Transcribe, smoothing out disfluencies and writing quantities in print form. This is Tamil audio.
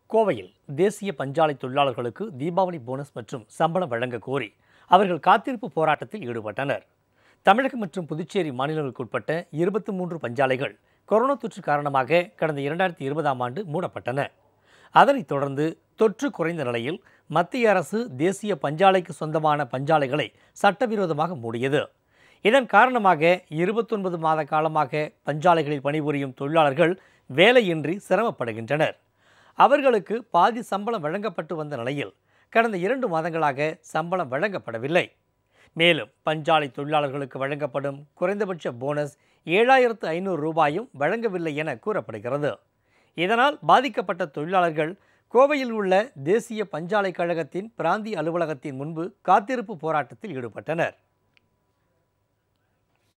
கோவையில் தேசிய பஞ்சாலை தொழிலாளர்களுக்கு தீபாவளி போனஸ் மற்றும் சம்பளம் வழங்க கோரி அவர்கள் காத்திருப்பு போராட்டத்தில் ஈடுபட்டனர். தமிழகம் மற்றும் புதுச்சேரி மாநிலங்களுக்குட்பட்ட 23 பஞ்சாலைகள் கொரோனா தொற்று காரணமாக கடந்த 2020ஆம் ஆண்டு மூடப்பட்டன. அதனைத் தொடர்ந்து தொற்று குறைந்த நிலையில் மத்திய அரசு தேசிய பஞ்சாலைக்கு சொந்தமான பஞ்சாலைகளை சட்டவிரோதமாக மூடியது. இதன் காரணமாக 29 மாத காலமாக பஞ்சாலைகளில் பணிபுரியும் தொழிலாளர்கள் வேலையின்றி சிரமப்படுகின்றனர். அவர்களுக்கு பாதி சம்பளம் வழங்கப்பட்டு வந்த நிலையில் கடந்த 2 மாதங்களாக சம்பளம் வழங்கப்படவில்லை. மேலும் பஞ்சாலை தொழிலாளர்களுக்கு வழங்கப்படும் குறைந்தபட்ச போனஸ் 7500 ரூபாயும் வழங்கவில்லை என கூறப்படுகிறது. இதனால் பாதிக்கப்பட்ட தொழிலாளர்கள் கோவையில் உள்ள தேசிய பஞ்சாலை கழகத்தின் பிராந்திய அலுவலகத்தின் முன்பு காத்திருப்பு போராட்டத்தில் ஈடுபட்டனர்.